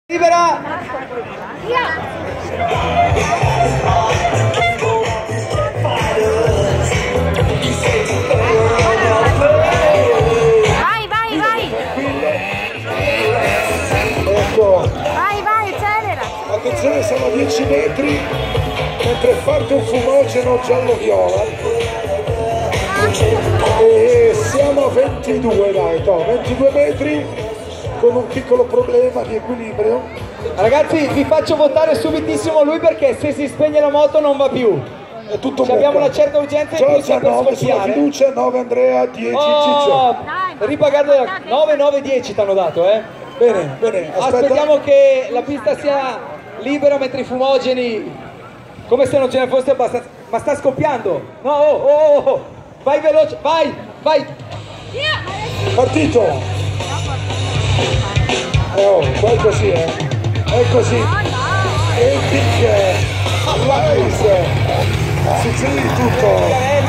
Libera! Vai, vai, vai! Ecco, Vai, vai, accelera! attenzione, siamo a 10 metri, mentre parte un fumogeno giallo-viola. E siamo a 22, dai, 22 metri, con un piccolo problema di equilibrio. Ragazzi, vi faccio votare subitissimo lui perché se si spegne la moto non va più. È tutto Abbiamo una certa urgenza in più Giorgia per 9 sulla scoppiare. fiducia, 9 Andrea, 10 Ciccio. Oh, ripagato da 9, 9, 10 ti hanno dato, eh? Bene, bene, aspetta. Aspettiamo che la pista sia libera mentre i fumogeni, come se non ce ne fosse abbastanza. Ma sta scoppiando! No, oh. Vai veloce, vai, vai! Partito! Oh, qua è così, è così. Epic, Rise, succede di tutto.